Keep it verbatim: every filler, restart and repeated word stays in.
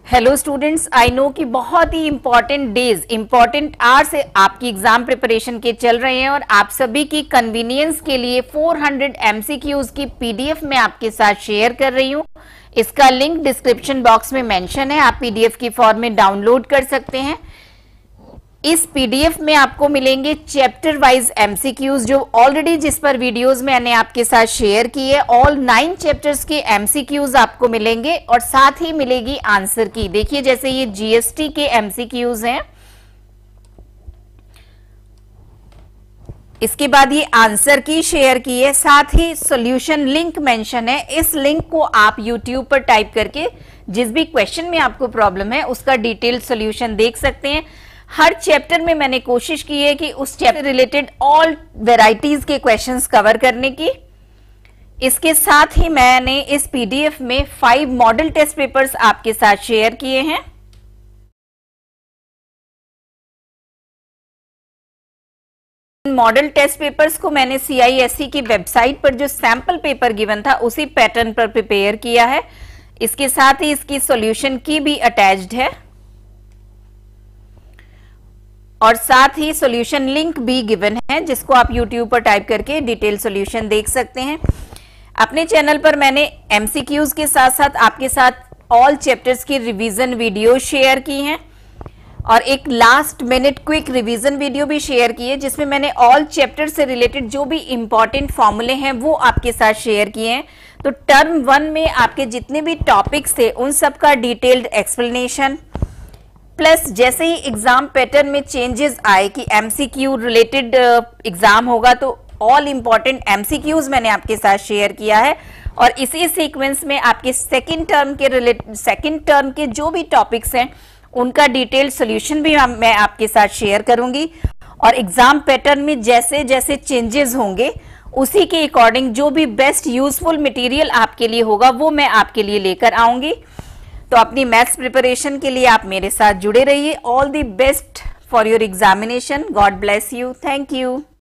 Hello students, आई know कि बहुत ही इंपॉर्टेंट डेज, इंपॉर्टेंट आवर्स आपकी एग्जाम प्रिपरेशन के चल रहे हैं और आप सभी की कन्वीनियंस के लिए चार सौ एमसीक्यूज की पीडीएफ मैं आपके साथ शेयर कर रही हूं। इसका लिंक डिस्क्रिप्शन बॉक्स में मेंशन है, आप पीडीएफ की फॉर्म में डाउनलोड कर सकते हैं। इस पीडीएफ में आपको मिलेंगे चैप्टर वाइज एमसीक्यूज जो ऑलरेडी जिस पर वीडियोस मैंने आपके साथ शेयर की है। ऑल नाइन चैप्टर्स के एमसीक्यूज आपको मिलेंगे और साथ ही मिलेगी आंसर की। देखिए जैसे ये जीएसटी के एमसीक्यूज हैं, इसके बाद ये आंसर की शेयर की है, साथ ही सॉल्यूशन लिंक मेंशन है। इस लिंक को आप यूट्यूब पर टाइप करके जिस भी क्वेश्चन में आपको प्रॉब्लम है उसका डिटेल सॉल्यूशन देख सकते हैं। हर चैप्टर में मैंने कोशिश की है कि उस चैप्टर रिलेटेड ऑल वेराइटीज के क्वेश्चंस कवर करने की। इसके साथ ही मैंने इस पीडीएफ में फाइव मॉडल टेस्ट पेपर्स आपके साथ शेयर किए हैं। मॉडल टेस्ट पेपर्स को मैंने सीआईएससी की वेबसाइट पर जो सैंपल पेपर गिवन था उसी पैटर्न पर प्रिपेयर किया है। इसके साथ ही इसकी सॉल्यूशन की भी अटैच्ड है और साथ ही सॉल्यूशन लिंक भी गिवन है जिसको आप यूट्यूब पर टाइप करके डिटेल सॉल्यूशन देख सकते हैं। अपने चैनल पर मैंने एमसीक्यूज के साथ साथ आपके साथ ऑल चैप्टर्स की रिवीजन वीडियो शेयर की हैं और एक last minute quick revision video भी शेयर की है जिसमें मैंने ऑल चैप्टर से रिलेटेड जो भी इंपॉर्टेंट फॉर्मूले हैं वो आपके साथ शेयर किए हैं। तो टर्म वन में आपके जितने भी टॉपिक्स थे उन सब का डिटेल्ड एक्सप्लेनेशन, प्लस जैसे ही एग्जाम पैटर्न में चेंजेस आए कि एमसीक्यू रिलेटेड एग्जाम होगा तो ऑल इंपॉर्टेंट एमसीक्यूज मैंने आपके साथ शेयर किया है और इसी सीक्वेंस में आपके सेकंड टर्म के रिलेटेड सेकंड टर्म के जो भी टॉपिक्स हैं उनका डिटेल्ड सॉल्यूशन भी मैं आपके साथ शेयर करूंगी और एग्जाम पैटर्न में जैसे जैसे चेंजेस होंगे उसी के अकॉर्डिंग जो भी बेस्ट यूजफुल मटेरियल आपके लिए होगा वो मैं आपके लिए लेकर आऊंगी। तो अपनी मैथ्स प्रिपरेशन के लिए आप मेरे साथ जुड़े रहिए। All the best for your examination. God bless you. Thank you.